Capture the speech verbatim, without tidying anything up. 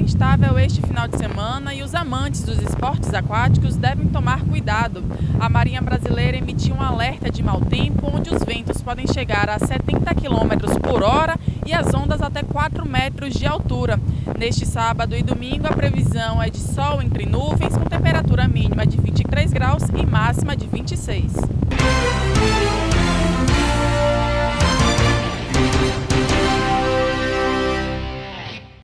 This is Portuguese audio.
instável este final de semana e os amantes dos esportes aquáticos devem tomar cuidado. A Marinha Brasileira emitiu um alerta de mau tempo, onde os ventos podem chegar a setenta quilômetros por hora e as ondas até quatro metros de altura. Neste sábado e domingo, a previsão é de sol entre nuvens, com temperatura mínima de vinte e três graus e máxima de vinte e seis.